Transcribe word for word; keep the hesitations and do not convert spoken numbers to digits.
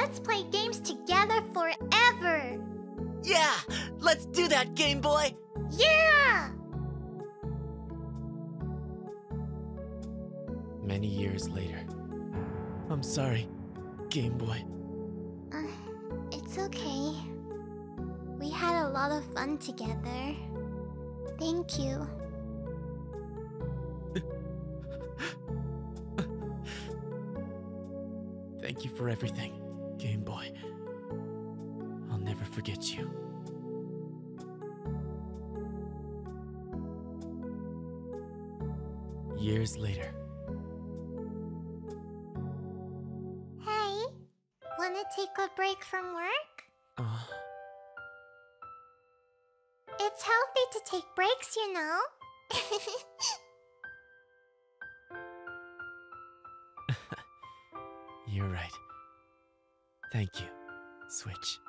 let's play games together forever! Yeah! Let's do that, Game Boy! Yeah! Many years later. I'm sorry, Game Boy. Uh, it's okay. We had a lot of fun together. Thank you. Thank you for everything, Game Boy. I'll never forget you. Years later. Hey, wanna take a break from work? Uh, It's healthy to take breaks, you know? you're right. Thank you, Switch.